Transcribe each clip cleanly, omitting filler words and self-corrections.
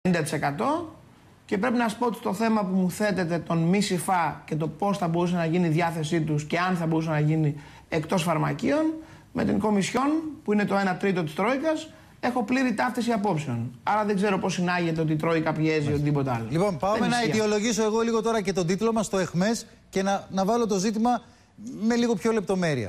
90%. Και πρέπει να σου πω ότι το θέμα που μου θέτεται των μη ΣΥΦΑ και το πώς θα μπορούσε να γίνει η διάθεσή τους και αν θα μπορούσε να γίνει εκτός φαρμακείων, με την Κομισιόν, που είναι το 1 τρίτο της Τρόικας, έχω πλήρη ταύτιση απόψεων. Άρα δεν ξέρω πώς συνάγεται ότι η Τρόικα πιέζει ή οτιδήποτε άλλο. Λοιπόν, πάμε να αιτιολογήσω εγώ λίγο τώρα και τον τίτλο μας, το ΕΧΜΕΣ, και να βάλω το ζήτημα με λίγο πιο λεπτομέρεια.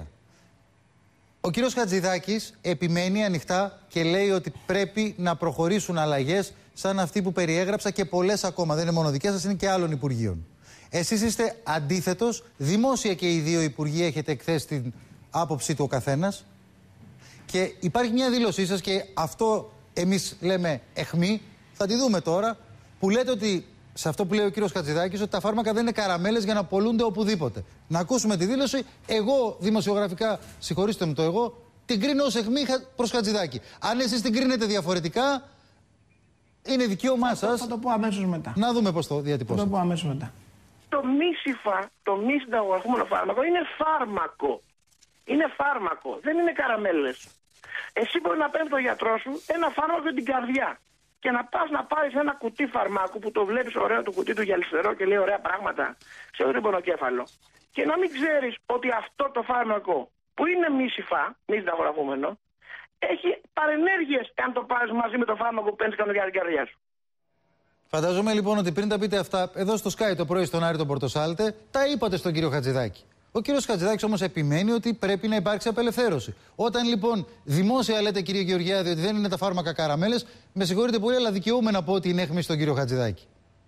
Ο κύριος Χατζηδάκης επιμένει ανοιχτά και λέει ότι πρέπει να προχωρήσουν αλλαγές σαν αυτή που περιέγραψα και πολλές ακόμα. Δεν είναι μόνο δικές σας, είναι και άλλων υπουργείων. Εσείς είστε αντίθετος, δημόσια και οι δύο υπουργοί έχετε εκθέσει την άποψή του ο καθένας. Και υπάρχει μια δήλωσή σας και αυτό εμείς λέμε αιχμή, θα τη δούμε τώρα, που λέτε ότι, σε αυτό που λέει ο κύριος Χατζηδάκης, ότι τα φάρμακα δεν είναι καραμέλες για να πωλούνται οπουδήποτε. Να ακούσουμε τη δήλωση. Εγώ δημοσιογραφικά, συγχωρήστε μου το εγώ, την κρίνω ως αιχμή προς Χατζηδάκη. Αν εσείς την κρίνετε διαφορετικά, είναι δικαίωμά σας. Θα το πω αμέσως μετά. Να δούμε πώς το διατυπώσετε. Θα το πω αμέσως μετά. Το μη ΣΥΦΑ, το μη συνταγογραφούμενο φάρμακο, είναι φάρμακο. Είναι φάρμακο, δεν είναι καραμέλες. Εσύ μπορεί να παίρνει τον γιατρό σου ένα φάρμακο για την καρδιά και να πας να πάρεις ένα κουτί φαρμάκου που το βλέπεις ωραίο το κουτί του γυαλιστερό και λέει ωραία πράγματα σε όλο το πονοκέφαλο και να μην ξέρεις ότι αυτό το φάρμακο που είναι μη ΣΥΦΑ, μη συνταγογραφούμενο, έχει παρενέργειες αν το πάρεις μαζί με το φάρμακο που παίρνεις κανονικά για την καρδιά σου. Φανταζόμαι λοιπόν ότι πριν τα πείτε αυτά, εδώ στο Sky το πρωί στον Άρη τον Πορτοσάλτε, τα είπατε στον κύριο Χατζηδάκη. Ο κύριος Χατζηδάκης όμως επιμένει ότι πρέπει να υπάρξει απελευθέρωση. Όταν λοιπόν δημόσια λέτε, κύριε Γεωργιάδη, ότι δεν είναι τα φάρμακα καραμέλες, με συγχωρείτε πολύ, αλλά δικαιούμαι να πω ότι είναι αιχμή στον κύριο Χατζηδάκη.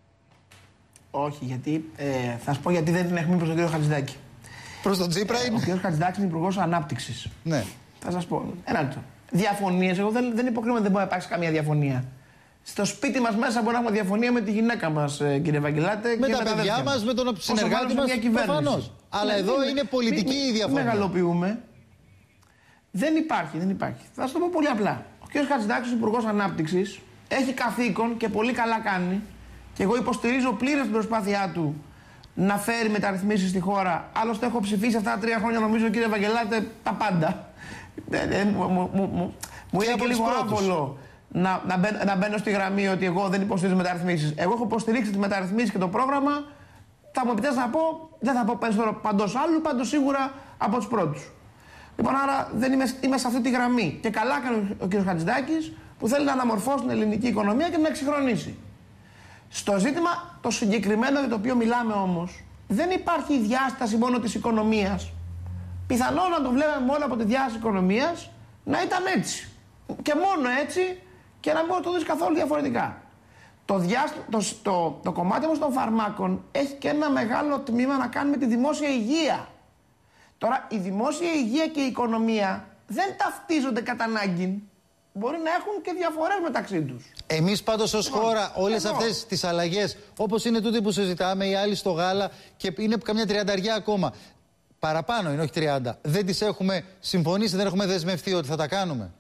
Όχι, γιατί. Θα σου πω γιατί δεν είναι αιχμή προς τον κύριο Χατζηδάκη. Προς τον Τσίπρα είναι. Ο κύριος Χατζηδάκης είναι υπουργός ανάπτυξης. Ναι. Θα σας πω. Ένα λεπτό. Διαφωνίες, εγώ δεν υποκρίνω ότι δεν μπορεί να υπάρξει καμία διαφωνία. Στο σπίτι μας μέσα μπορεί να έχουμε διαφωνία με τη γυναίκα μας, κύριε Βαγγελάτε. Με και τα παιδιά μας, με τον συνεργάτη μας. Προφανώς. Αλλά εδώ είναι πολιτική η διαφωνία. Μεγαλοποιούμε. Δεν υπάρχει. Θα σας το πω πολύ απλά. Ο κ. Χατζηδάκης, υπουργός ανάπτυξης, έχει καθήκον και πολύ καλά κάνει. Και εγώ υποστηρίζω πλήρως την προσπάθειά του να φέρει μεταρρυθμίσεις στη χώρα. Άλλωστε, έχω ψηφίσει αυτά τα 3 χρόνια, νομίζω, κύριε Βαγγελάτε, τα πάντα. Μου είναι και λίγο άβολο να μπαίνω στη γραμμή ότι εγώ δεν υποστηρίζω μεταρρυθμίσεις. Εγώ έχω υποστηρίξει τις μεταρρυθμίσεις και το πρόγραμμα. Θα μου επιτρέψει να πω, δεν θα πω περισσότερο παντός άλλου, πάντως σίγουρα από τους πρώτους. Λοιπόν, άρα δεν είμαι σε αυτή τη γραμμή. Και καλά κάνει ο κ. Χατζηδάκης που θέλει να αναμορφώσει την ελληνική οικονομία και να εξυγχρονίσει. Στο ζήτημα το συγκεκριμένο για το οποίο μιλάμε όμως, δεν υπάρχει η διάσταση μόνο της οικονομίας. Πιθανόν να το βλέπαμε μόνο από τη διάσταση της οικονομίας να ήταν έτσι. Και μόνο έτσι και να μην το δεις καθόλου διαφορετικά. Το κομμάτι όμως των φαρμάκων έχει και ένα μεγάλο τμήμα να κάνει με τη δημόσια υγεία. Τώρα, η δημόσια υγεία και η οικονομία δεν ταυτίζονται κατά ανάγκη. Μπορεί να έχουν και διαφορές μεταξύ τους. Εμείς πάντως ως χώρα όλες αυτές τις αλλαγές, όπως είναι τούτη που συζητάμε, οι άλλοι στο γάλα και είναι καμιά 30 ακόμα. Παραπάνω είναι, όχι 30. Δεν τις έχουμε συμφωνήσει, δεν έχουμε δεσμευτεί ότι θα τα κάνουμε.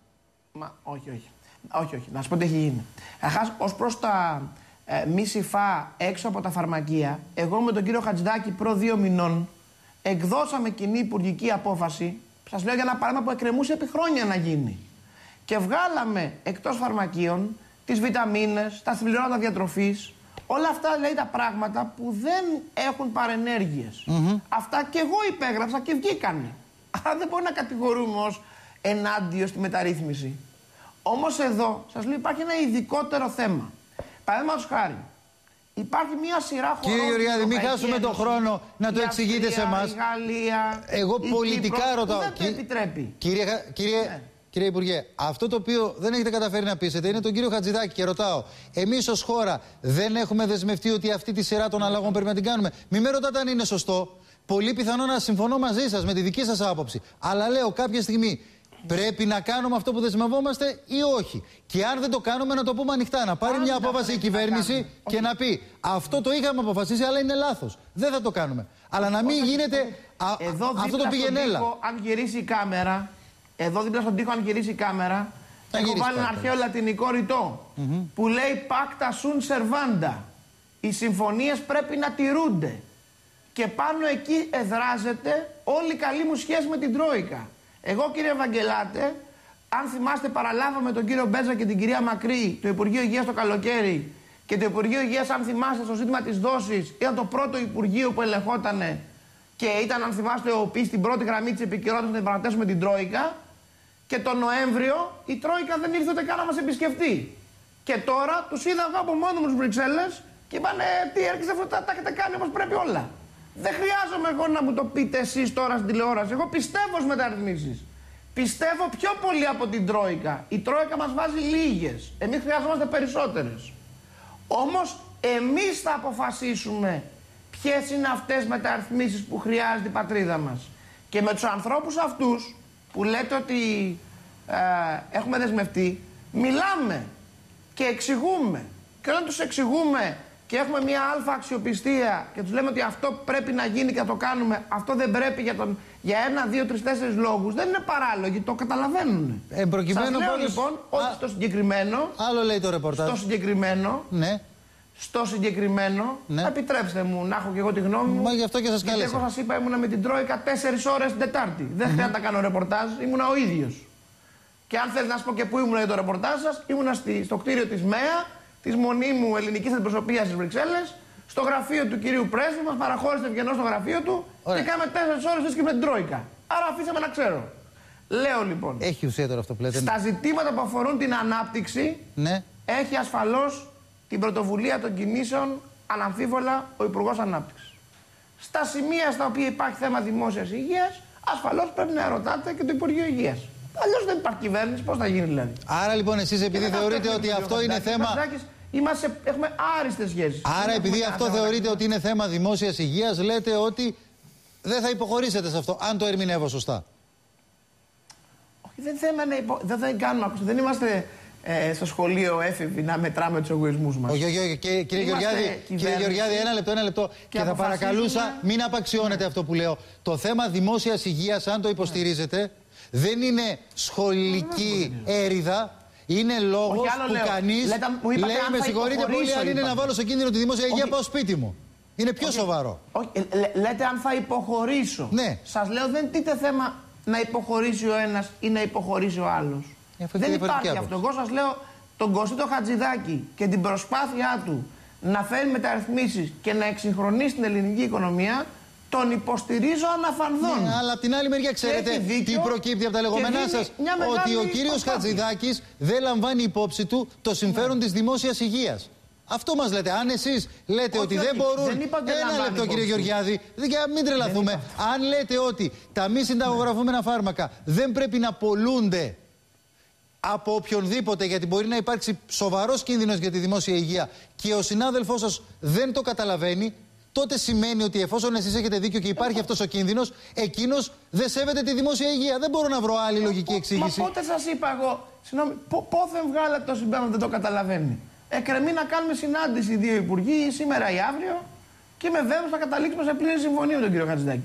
Όχι. Να σου πω τι έχει γίνει. Αρχάς, ως προς τα μη ΣΥΦΑ έξω από τα φαρμακεία, εγώ με τον κύριο Χατζηδάκη προ 2 μηνών εκδώσαμε κοινή υπουργική απόφαση. Σας λέω για ένα παράδειγμα που εκκρεμούσε επί χρόνια να γίνει. Και βγάλαμε εκτός φαρμακείων τις βιταμίνες, τα συμπληρώματα διατροφής, όλα αυτά λέει τα πράγματα που δεν έχουν παρενέργειες. Αυτά και εγώ υπέγραψα και βγήκανε. Άρα δεν μπορεί να κατηγορούμε ως ενάντια στη μεταρρύθμιση. Όμως εδώ, σας λέω, υπάρχει ένα ειδικότερο θέμα. Παραδείγματος χάρη, υπάρχει μια σειρά χωρών. Κύριε Γεωργιάδη, μην χάσουμε τον χρόνο να το εξηγείτε σε εμάς. Η Γαλλία, εγώ πολιτικά ρωτάω. Δεν το επιτρέπει. Κύριε Υπουργέ, αυτό το οποίο δεν έχετε καταφέρει να πείσετε είναι τον κύριο Χατζηδάκη και ρωτάω, εμείς ως χώρα δεν έχουμε δεσμευτεί ότι αυτή τη σειρά των αλλαγών πρέπει να την κάνουμε? Μην με ρωτάτε αν είναι σωστό. Πολύ πιθανό να συμφωνώ μαζί σας με τη δική σας άποψη. Αλλά λέω κάποια στιγμή πρέπει να κάνουμε αυτό που δεσμευόμαστε ή όχι. Και αν δεν το κάνουμε, να το πούμε ανοιχτά. Να πάρει μια απόφαση η κυβέρνηση και να πει αυτό το είχαμε αποφασίσει, αλλά είναι λάθος. Δεν θα το κάνουμε. Αλλά να μην γίνεται αυτό το πηγενέλα. Αν γυρίσει η κάμερα. Εδώ δίπλα στον τοίχο, αν γυρίσει η κάμερα, έχω βάλει ένα αρχαίο λατινικό ρητό που λέει Pacta sunt servanda. Οι συμφωνίες πρέπει να τηρούνται. Και πάνω εκεί εδράζεται όλη η καλή μου σχέση με την Τρόικα. Εγώ, κύριε Βαγγελάτε, αν θυμάστε, παραλάβαμε τον κύριο Μπέτζα και την κυρία Μακρύ, το Υπουργείο Υγείας το καλοκαίρι, Και το Υπουργείο Υγείας, αν θυμάστε, στο ζήτημα της δόσης, ήταν το πρώτο Υπουργείο που ελεγχότανε και ήταν, αν θυμάστε, ο ΟΠΗ στην πρώτη γραμμή της επικαιρότητας να διαπραγματεύσουμε την Τρόικα. Και τον Νοέμβριο η Τρόικα δεν ήρθε ούτε καν να μας επισκεφτεί. Και τώρα τους είδα εγώ από μόνο μου στις Βρυξέλλες και είπανε τι έρχεστε, αυτό τα έχετε κάνει όπως πρέπει όλα. Δεν χρειάζομαι εγώ να μου το πείτε εσείς τώρα στην τηλεόραση. Εγώ πιστεύω στις μεταρρυθμίσεις. Πιστεύω πιο πολύ από την Τρόικα. Η Τρόικα μας βάζει λίγες. Εμείς χρειαζόμαστε περισσότερες. Όμως εμείς θα αποφασίσουμε ποιες είναι αυτές οι μεταρρυθμίσεις που χρειάζεται η πατρίδα μας. Και με τους ανθρώπους αυτούς που λέτε ότι έχουμε δεσμευτεί, μιλάμε και εξηγούμε. Και όταν τους εξηγούμε και έχουμε μια αλφα αξιοπιστία και τους λέμε ότι αυτό πρέπει να γίνει και να το κάνουμε, αυτό δεν πρέπει για 1, 2, 3, 4 λόγους, δεν είναι παράλογοι, το καταλαβαίνουν. Σας λέω λοιπόν ότι στο συγκεκριμένο, άλλο λέει το ρεπορτάζ. Στο συγκεκριμένο, επιτρέψτε μου να έχω και εγώ τη γνώμη μου. Μα γι' αυτό και σας κάλεσα. Γιατί εγώ σας είπα, ήμουνα με την Τρόικα 4 ώρες την Τετάρτη. Δεν χρειάζεται να κάνω ρεπορτάζ, ήμουνα ο ίδιος. Και αν θέλετε να σας πω και πού ήμουνα για το ρεπορτάζ σας, ήμουνα στο κτίριο της ΜΕΑ, της μονίμου ελληνικής αντιπροσωπείας στις Βρυξέλλες, στο γραφείο του κυρίου Πρέσβη, μας παραχώρησε ευγενώς στο γραφείο του. Ωραία. Και κάναμε 4 ώρες και με την Τρόικα. Άρα αφήσαμε να ξέρω. Λέω λοιπόν. Έχει ουσία τώρα αυτό που λέτε. Στα ζητήματα που αφορούν την ανάπτυξη, έχει ασφαλώς την πρωτοβουλία των κινήσεων αναμφίβολα ο Υπουργός Ανάπτυξης. Στα σημεία στα οποία υπάρχει θέμα δημόσιας υγείας, ασφαλώς πρέπει να ρωτάτε και το Υπουργείο Υγείας. Αλλιώς δεν υπάρχει κυβέρνηση, πώς θα γίνει δηλαδή. Άρα λοιπόν εσείς επειδή θεωρείτε ότι αυτό είναι θέμα. Έχουμε άριστες σχέσεις. Άρα επειδή αυτό θεωρείτε ότι είναι θέμα δημόσιας υγείας, λέτε ότι δεν θα υποχωρήσετε σε αυτό, αν το ερμηνεύω σωστά. Όχι, δεν θα κάνουμε, ακούστε, δεν είμαστε στο σχολείο έφηβοι να μετράμε τους εγωισμούς μας. Όχι, κύριε Γεωργιάδη, ένα λεπτό. Και θα παρακαλούσα μην απαξιώνετε αυτό που λέω. Το θέμα δημόσιας υγείας, αν το υποστηρίζετε, δεν είναι σχολική έρηδα. Είναι λόγος που κανείς λέει με συγχωρείτε πολύ, αν είναι να βάλω σε κίνδυνο τη δημόσια υγεία, πάω σπίτι μου. Είναι πιο σοβαρό. Λέτε αν θα υποχωρήσω. Ναι. Σας λέω δεν τίθεται θέμα να υποχωρήσει ο ένας ή να υποχωρήσει ο άλλος. Δεν υπάρχει αυτό. Εγώ σας λέω τον Κωστή Χατζηδάκη και την προσπάθειά του να φέρει μεταρρυθμίσεις και να εξυγχρονίσει την ελληνική οικονομία, τον υποστηρίζω αναφανδόν. Ναι, αλλά από την άλλη μεριά ξέρετε τι προκύπτει από τα λεγόμενά σας. Ότι ο κύριος Χατζηδάκης δεν λαμβάνει υπόψη του το συμφέρον της δημόσιας υγείας. Αυτό μας λέτε. Αν εσείς λέτε ότι δεν μπορούν. Ένα λεπτό, κύριε Γεωργιάδη, μην τρελαθούμε. Αν λέτε ότι τα μη συνταγογραφούμενα φάρμακα δεν πρέπει να πολλούνται από οποιονδήποτε, γιατί μπορεί να υπάρξει σοβαρός κίνδυνος για τη δημόσια υγεία και ο συνάδελφός σας δεν το καταλαβαίνει, τότε σημαίνει ότι εφόσον εσείς έχετε δίκιο και υπάρχει αυτός ο κίνδυνος, εκείνος δεν σέβεται τη δημόσια υγεία. Δεν μπορώ να βρω άλλη λογική εξήγηση. Μα πότε σας είπα εγώ, συγγνώμη, πότε βγάλατε το συμπέρασμα δεν το καταλαβαίνει. Εκκρεμεί να κάνουμε συνάντηση οι δύο υπουργοί, σήμερα ή αύριο, και είμαι βέβαιος θα καταλήξουμε σε πλήρη συμφωνία με τον κύριο Χατζηδάκη.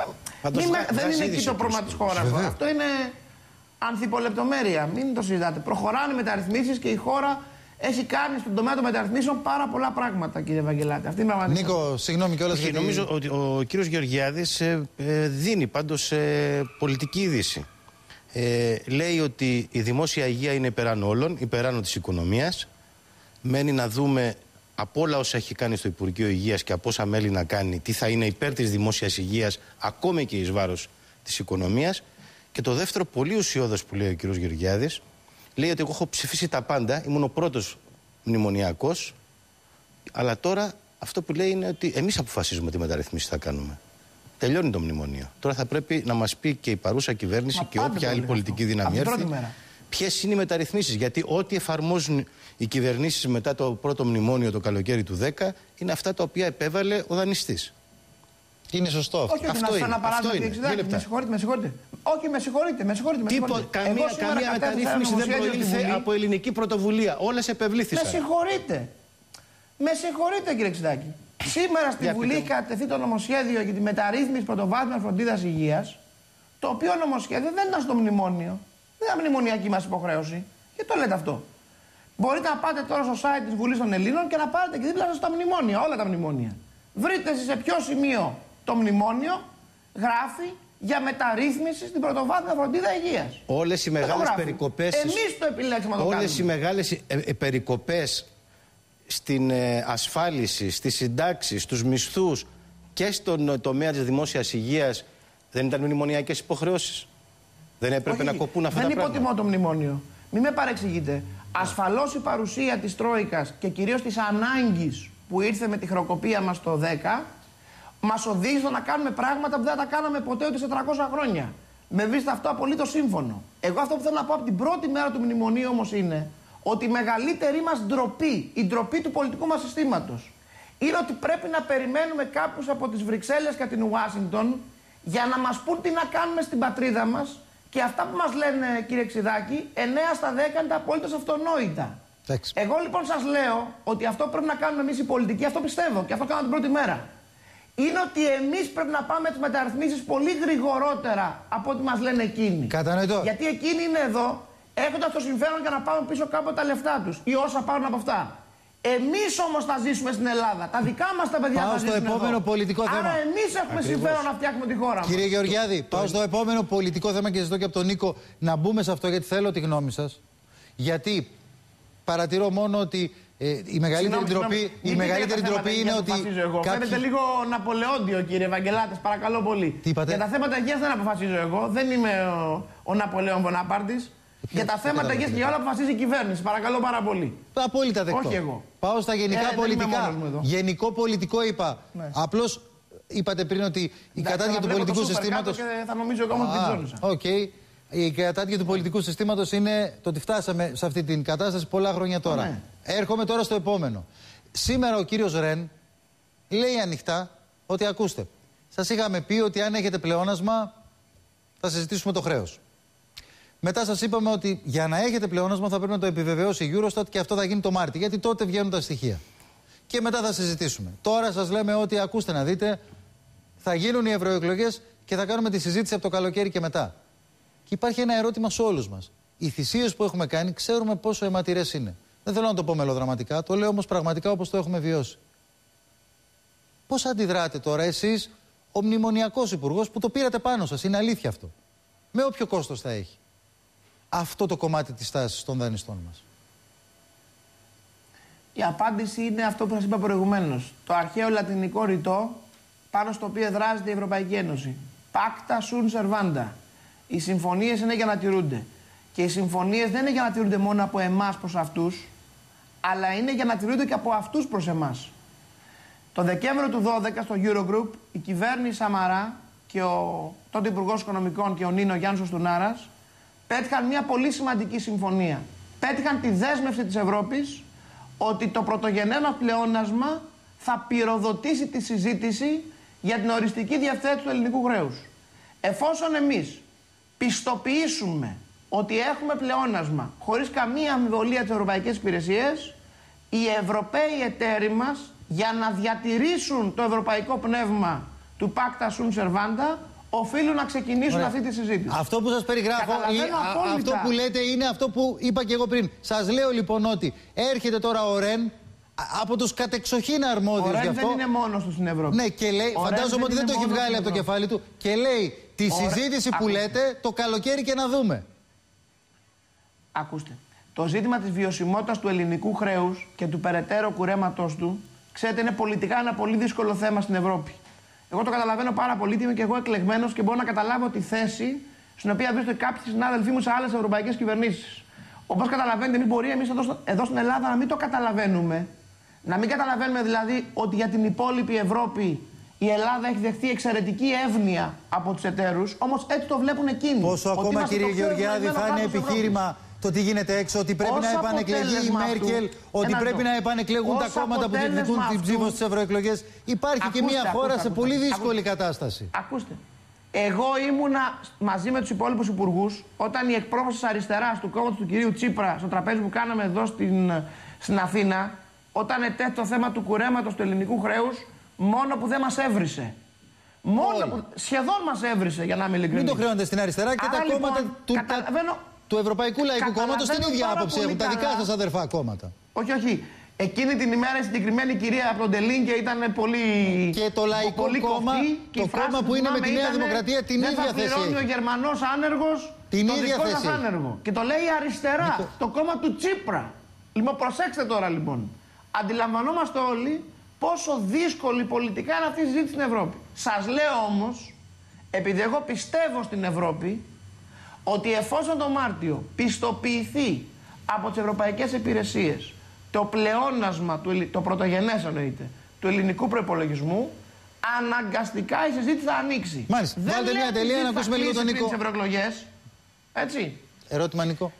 Δεν είναι εκεί το πρόβλημα της χώρας. Αυτό είναι ανθιπολεπτομέρεια. Μην το συζητάτε. Προχωράνε οι μεταρρυθμίσεις και η χώρα έχει κάνει στον τομέα των μεταρρυθμίσεων πάρα πολλά πράγματα, κύριε Βαγγελάτη. Αυτή είναι η Νίκο, συγγνώμη κιόλας. Γιατί νομίζω ότι ο κύριος Γεωργιάδης δίνει πάντως πολιτική είδηση. Λέει ότι η δημόσια υγεία είναι υπεράνω όλων, υπεράνω της οικονομίας. Μένει να δούμε από όλα όσα έχει κάνει στο Υπουργείο Υγείας και από όσα μέλη να κάνει, τι θα είναι υπέρ της δημόσιας υγείας, ακόμη και εις βάρος της οικονομίας. Και το δεύτερο, πολύ ουσιώδες που λέει ο κύριος Γεωργιάδης, λέει ότι εγώ έχω ψηφίσει τα πάντα, ήμουν ο πρώτος μνημονιακός, αλλά τώρα αυτό που λέει είναι ότι εμείς αποφασίζουμε τι μεταρρυθμίσεις θα κάνουμε. Τελειώνει το μνημονίο. Τώρα θα πρέπει να μας πει και η παρούσα κυβέρνηση και όποια άλλη πολιτική δύναμη έρθει ποιες είναι οι μεταρρυθμίσεις. Γιατί ό,τι εφαρμόζουν οι κυβερνήσεις μετά το πρώτο μνημόνιο το καλοκαίρι του 10 είναι αυτά τα οποία επέβαλε ο δανειστής. Είναι σωστό αυτό. Όχι, αυτό είναι. Αυτό είναι. Με συγχωρείτε. Όχι, με συγχωρείτε. Καμία μεταρρύθμιση δεν προήλθε από ελληνική πρωτοβουλία. Όλες επευλήθησαν. Με συγχωρείτε, κύριε Ξηδάκη. Σήμερα στη Βουλή έχει κατατεθεί το νομοσχέδιο για τη μεταρρύθμιση πρωτοβάθμιας φροντίδας υγείας, το οποίο νομοσχέδιο δεν ήταν στο μνημόνιο. Δεν ήταν μνημονιακή μας υποχρέωση. Γιατί το λέτε αυτό. Μπορείτε να πάτε τώρα στο site της Βουλής των Ελλήνων και να πάρετε και δίπλα σας τα μνημόνια, όλα τα μνημόνια. Βρείτε σε ποιο σημείο το μνημόνιο γράφει για μεταρρύθμιση στην πρωτοβάθμια φροντίδα υγείας. Όλες οι μεγάλες περικοπές. Εμείς το επιλέξαμε να το κάνουμε. Όλες οι μεγάλες περικοπές στην ασφάλιση, στις συντάξεις, στους μισθούς και στον τομέα της δημόσιας υγείας δεν ήταν μνημονιακές υποχρεώσεις? Δεν έπρεπε να κοπούν αυτά τα πράγματα? Δεν υποτιμώ το μνημόνιο. Μην με παρεξηγείτε. Ασφαλώς η παρουσία της Τρόικας και κυρίως της ανάγκης που ήρθε με τη χρεοκοπία μας το 10 μας οδήγησε να κάνουμε πράγματα που δεν τα κάναμε ποτέ ούτε σε 400 χρόνια. Με βρίσκεται αυτό απολύτως σύμφωνο. Εγώ αυτό που θέλω να πω από την πρώτη μέρα του μνημονίου όμως είναι ότι η μεγαλύτερη μας ντροπή, η ντροπή του πολιτικού μας συστήματος, είναι ότι πρέπει να περιμένουμε κάποιους από τις Βρυξέλλες και την Ουάσιγκτον για να μας πούν τι να κάνουμε στην πατρίδα μας, και αυτά που μας λένε, κύριε Ξηδάκη, 9 στα 10 είναι τα απολύτως αυτονόητα. Εγώ λοιπόν σας λέω ότι αυτό που πρέπει να κάνουμε εμείς οι πολιτικοί, αυτό πιστεύω και αυτό κάνω την πρώτη μέρα, είναι ότι εμείς πρέπει να πάμε τις μεταρρυθμίσεις πολύ γρηγορότερα από ό,τι μας λένε εκείνοι. Κατανοητό. Γιατί εκείνοι είναι εδώ έχοντας το συμφέρον για να πάρουν πίσω κάποτε τα λεφτά τους ή όσα πάρουν από αυτά. Εμείς όμως θα ζήσουμε στην Ελλάδα. Τα δικά μας τα παιδιά θα ζήσουν εδώ. Πάω στο επόμενο πολιτικό θέμα. Άρα εμείς έχουμε συμφέρον να φτιάχνουμε τη χώρα μας. Κύριε Γεωργιάδη, πάω στο επόμενο πολιτικό θέμα και ζητώ και από τον Νίκο να μπούμε σε αυτό, γιατί θέλω τη γνώμη σας. Γιατί παρατηρώ μόνο ότι η μεγαλύτερη ντροπή είναι ότι. Φαίνεται λίγο Ναπολεόντιο, κύριε Ευαγγελάτες, παρακαλώ πολύ. Τι είπατε? Για τα θέματα υγείας δεν αποφασίζω εγώ. Δεν είμαι ο Ναπολέον Βοναπάρτης. Για τα θέματα υγείας και για όλα αποφασίζει η κυβέρνηση. Παρακαλώ πάρα πολύ. Απόλυτα δεκτό. Όχι εγώ. Πάω στα γενικά πολιτικά. Γενικό πολιτικό είπα. Ναι. Απλώς είπατε πριν ότι η κατάδικη του πολιτικού συστήματος. Θα νομίζω εγώ όμως την ψώνησα. Οκ. Η κατάδικη του πολιτικού συστήματος είναι το ότι φτάσαμε σε αυτή την κατάσταση πολλά χρόνια τώρα. Ναι. Έρχομαι τώρα στο επόμενο. Σήμερα ο κύριος Ρεν λέει ανοιχτά ότι ακούστε, σας είχαμε πει ότι αν έχετε πλεόνασμα θα συζητήσουμε το χρέος. Μετά σας είπαμε ότι για να έχετε πλεόνασμα θα πρέπει να το επιβεβαιώσει η Eurostat και αυτό θα γίνει το Μάρτιο, γιατί τότε βγαίνουν τα στοιχεία. Και μετά θα συζητήσουμε. Τώρα σας λέμε ότι ακούστε να δείτε, θα γίνουν οι ευρωεκλογές και θα κάνουμε τη συζήτηση από το καλοκαίρι και μετά. Και υπάρχει ένα ερώτημα σε όλους μας. Οι θυσίες που έχουμε κάνει ξέρουμε πόσο αιματηρές είναι. Δεν θέλω να το πω μελοδραματικά, το λέω όμως πραγματικά όπως το έχουμε βιώσει. Πώς αντιδράτε τώρα εσείς, ο μνημονιακός υπουργός που το πήρατε πάνω σας, είναι αλήθεια αυτό? Με όποιο κόστος θα έχει αυτό το κομμάτι της τάσης των δανειστών μας? Η απάντηση είναι αυτό που σας είπα προηγουμένως. Το αρχαίο λατινικό ρητό πάνω στο οποίο δράζεται η Ευρωπαϊκή Ένωση. Pacta sunt servanda. Οι συμφωνίες είναι για να τηρούνται. Και οι συμφωνίες δεν είναι για να τηρούνται μόνο από εμάς προς αυτούς, αλλά είναι για να τηρούνται και από αυτούς προς εμάς. Το Δεκέμβριο του 2012 στο Eurogroup η κυβέρνηση Σαμαρά και ο τότε Υπουργός Οικονομικών και ο Νίνο Γιάννης Στουνάρας πέτυχαν μια πολύ σημαντική συμφωνία. Πέτυχαν τη δέσμευση της Ευρώπης ότι το πρωτογενές πλεόνασμα θα πυροδοτήσει τη συζήτηση για την οριστική διευθέτηση του ελληνικού χρέους. Εφόσον εμείς πιστοποιήσουμε ότι έχουμε πλεόνασμα χωρίς καμία αμφιβολία τις ευρωπαϊκές υπηρεσίες, οι Ευρωπαίοι εταίροι μας για να διατηρήσουν το ευρωπαϊκό πνεύμα του Pacta sunt servanda οφείλουν να ξεκινήσουν αυτή τη συζήτηση. Αυτό που σας περιγράφω, αυτό που λέτε είναι αυτό που είπα και εγώ πριν. Σας λέω λοιπόν ότι έρχεται τώρα ο Ρεν από τους κατεξοχήν αρμόδιους γι' αυτό. Δεν είναι μόνος του στην Ευρώπη. Ναι, και λέει, φαντάζομαι ότι δεν το έχει βγάλει από το κεφάλι του. Και λέει τη συζήτηση που λέτε το καλοκαίρι και να δούμε. Ακούστε. Το ζήτημα της βιωσιμότητας του ελληνικού χρέους και του περαιτέρω κουρέματός του, ξέρετε, είναι πολιτικά ένα πολύ δύσκολο θέμα στην Ευρώπη. Εγώ το καταλαβαίνω πάρα πολύ, είμαι και εγώ εκλεγμένος και μπορώ να καταλάβω τη θέση στην οποία βρίσκονται κάποιοι συνάδελφοί μου σε άλλες ευρωπαϊκές κυβερνήσεις. Όπως καταλαβαίνετε, μην μπορεί εμείς εδώ στην Ελλάδα να μην το καταλαβαίνουμε. Να μην καταλαβαίνουμε δηλαδή ότι για την υπόλοιπη Ευρώπη η Ελλάδα έχει δεχτεί εξαιρετική εύνοια από τους εταίρους, όμως έτσι το βλέπουν εκείνοι. Πόσο ακόμα, κύριε Γεωργιάδη, θα είναι επιχείρημα το τι γίνεται έξω, ότι πρέπει να επανεκλεγεί η Μέρκελ, ότι πρέπει να επανεκλεγούν τα κόμματα που διεκδικούν την ψήφο στις ευρωεκλογές? Υπάρχει και μια χώρα σε πολύ δύσκολη κατάσταση. Ακούστε. Εγώ ήμουνα μαζί με τους υπόλοιπους υπουργούς όταν η εκπρόσωπος της αριστεράς του κόμματος του κυρίου Τσίπρα στο τραπέζι που κάναμε εδώ στην Αθήνα, όταν ετέθη το θέμα του κουρέματος του ελληνικού χρέους, μόνο που δεν μας έβρισε. Σχεδόν μας έβρισε, για να είμαι ειλικρινής. Μην το χρεώνετε στην αριστερά και τα κόμματα του Ευρωπαϊκού Λαϊκού Κόμματος την ίδια άποψη έχουν. Τα δικά σας αδερφά κόμματα. Όχι, όχι. Εκείνη την ημέρα η συγκεκριμένη κυρία από τον Τελίνκε ήταν πολύ. Και το Λαϊκό Κόμμα, το κόμμα που είναι με τη Νέα Δημοκρατία, την ίδια θέση. Δεν θα πληρώνει ο Γερμανός άνεργος την το ίδια δικό θέση. σας άνεργο. Και το λέει αριστερά, το κόμμα του Τσίπρα. Λοιπόν, προσέξτε τώρα λοιπόν. Αντιλαμβανόμαστε όλοι πόσο δύσκολη πολιτικά είναι αυτή η συζήτηση στην Ευρώπη. Σας λέω όμως, επειδή εγώ πιστεύω στην Ευρώπη, ότι εφόσον το Μάρτιο πιστοποιηθεί από τις ευρωπαϊκές υπηρεσίες το πλεόνασμα, το πρωτογενές εννοείται, του ελληνικού προϋπολογισμού, αναγκαστικά η συζήτηση θα ανοίξει. Μάλιστα. Δεν βάλτε μια τελεία να ακούσουμε λίγο τον Νίκο. τις ευρωεκλογές. Έτσι. Ερώτημα, Νίκο.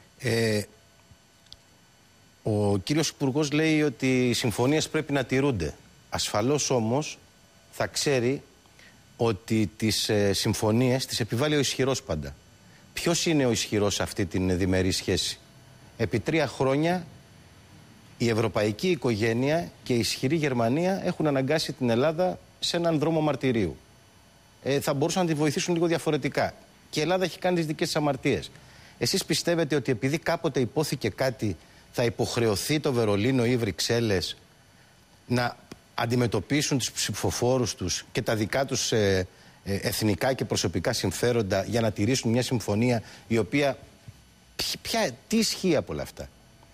Ο κύριος Υπουργός λέει ότι οι συμφωνίες πρέπει να τηρούνται. Ασφαλώς όμως θα ξέρει ότι τις συμφωνίες τις επιβάλλει ο ισχυρός πάντα. Ποιος είναι ο ισχυρός σε αυτή την διμερή σχέση? Επί 3 χρόνια η ευρωπαϊκή οικογένεια και η ισχυρή Γερμανία έχουν αναγκάσει την Ελλάδα σε έναν δρόμο μαρτυρίου. Θα μπορούσαν να τη βοηθήσουν λίγο διαφορετικά. Και η Ελλάδα έχει κάνει τις δικές της αμαρτίες. Εσείς πιστεύετε ότι επειδή κάποτε υπόθηκε κάτι, θα υποχρεωθεί το Βερολίνο ή οι Βρυξέλλες να αντιμετωπίσουν τους ψηφοφόρους τους και τα δικά τους εθνικά και προσωπικά συμφέροντα για να τηρήσουν μια συμφωνία η οποία... τι ισχύει από όλα αυτά?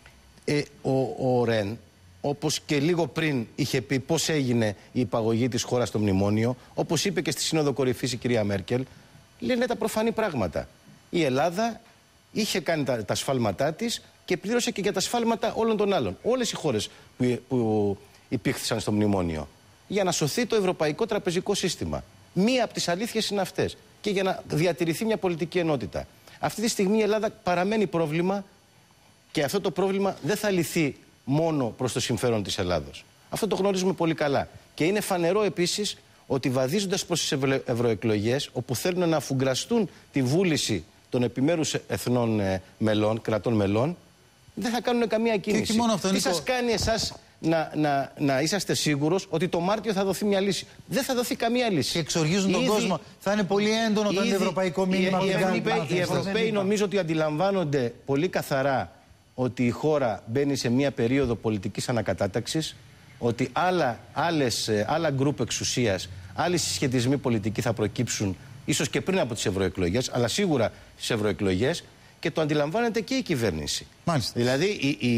Ο Ρεν, όπως και λίγο πριν είχε πει πώς έγινε η υπαγωγή της χώρας στο μνημόνιο, όπως είπε και στη Σύνοδο Κορυφής η κυρία Μέρκελ, λένε τα προφανή πράγματα. Η Ελλάδα είχε κάνει τα σφάλματά της και πλήρωσε και για τα σφάλματα όλων των άλλων. Όλες οι χώρες που υπήρχαν στο μνημόνιο. Για να σωθεί το ευρωπαϊκό τραπεζικό σύστημα. Μία από τις αλήθειες είναι αυτές. Και για να διατηρηθεί μια πολιτική ενότητα. Αυτή τη στιγμή η Ελλάδα παραμένει πρόβλημα και αυτό το πρόβλημα δεν θα λυθεί μόνο προς το συμφέρον της Ελλάδος. Αυτό το γνωρίζουμε πολύ καλά. Και είναι φανερό επίσης ότι βαδίζοντας προς τις ευρωεκλογές, όπου θέλουν να αφουγκραστούν τη βούληση των επιμέρους εθνών μελών, κρατών μελών, δεν θα κάνουν καμία κίνηση. Και μόνο αυτό, τι σας κάνει εσάς να είσαστε σίγουρος ότι το Μάρτιο θα δοθεί μια λύση? Δεν θα δοθεί καμία λύση. Και εξοργίζουν τον κόσμο. Θα είναι πολύ έντονο το ευρωπαϊκό μήνυμα. Οι Ευρωπαίοι νομίζω ότι αντιλαμβάνονται πολύ καθαρά ότι η χώρα μπαίνει σε μια περίοδο πολιτικής ανακατάταξης, ότι άλλα γκρουπ εξουσίας, άλλοι συσχετισμοί πολιτικοί θα προκύψουν ίσως και πριν από τις ευρωεκλογές, αλλά σίγουρα στις ευρωεκλογές, και το αντιλαμβάνεται και η κυβέρνηση. Μάλιστα. Δηλαδή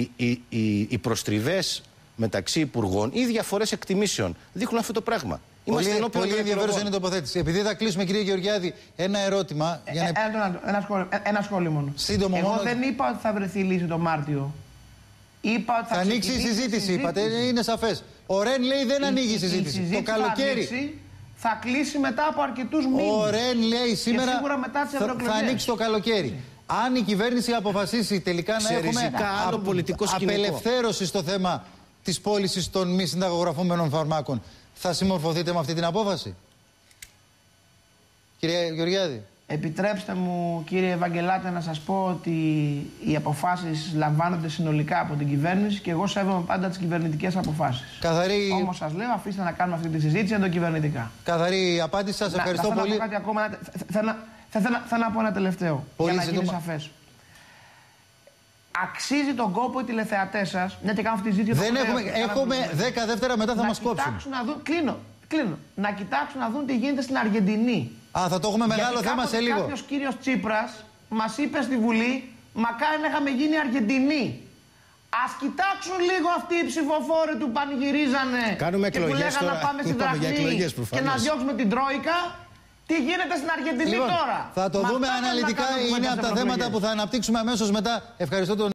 οι προστριβές μεταξύ υπουργών ή διαφορές εκτιμήσεων δείχνουν αυτό το πράγμα. Πολύ ενδιαφέρουσα είναι η τοποθέτηση. Επειδή θα κλείσουμε, κύριε Γεωργιάδη, ένα ερώτημα. Ένα σχόλιο μόνο. Σύντομο Εγώ μόνο. δεν είπα ότι θα βρεθεί λύση το Μάρτιο. Είπα ότι θα ανοίξει η συζήτηση, είπατε. Είναι σαφές. Ο Ρεν λέει δεν ανοίγει η συζήτηση. Το καλοκαίρι. Θα κλείσει μετά από αρκετούς μήνες. Ο Ρεν λέει σήμερα θα ανοίξει το καλοκαίρι. Αν η κυβέρνηση αποφασίσει τελικά να έχουμε άλλο πολιτικό σκηνικό, απελευθέρωση στο θέμα της πώλησης των μη συνταγογραφούμενων φαρμάκων, θα συμμορφωθείτε με αυτή την απόφαση? Κύριε Γεωργιάδη. Επιτρέψτε μου, κύριε Ευαγγελάτε, να σας πω ότι οι αποφάσεις λαμβάνονται συνολικά από την κυβέρνηση και εγώ σέβομαι πάντα τις κυβερνητικές αποφάσεις. Καθαρή... Όμως σας λέω, αφήστε να κάνουμε αυτή τη συζήτηση εντοκυβερνητικά. Καθαρή απάντηση, σας ευχαριστώ πολύ. Να πω κάτι ακόμα, θέλω να πω ένα τελευταίο, πολύ για να γίνει σαφές. Αξίζει τον κόπο οι τηλεθεατές σας, μια και κάνω αυτή τη συζήτηση. Δεν έχουμε 10 δεύτερα μετά θα μας κόψουν. Να δουν, κλείνω. Να κοιτάξουν να δουν τι γίνεται στην Αργεντινή. Θα το έχουμε μεγάλο θέμα σε λίγο. Κάποιος κύριος Τσίπρας μας είπε στη Βουλή, μακάρι να είχαμε γίνει Αργεντινή. Ας κοιτάξουν λίγο αυτοί οι ψηφοφόροι του πανηγυρίζανε και που λέγανε να πάμε στην Δραχμή και να διώξουμε την Τρόικα. Τι γίνεται στην Αργεντινή τώρα? Θα το δούμε αναλυτικά, είναι από τα θέματα που θα αναπτύξουμε αμέσως μετά. Ευχαριστώ τον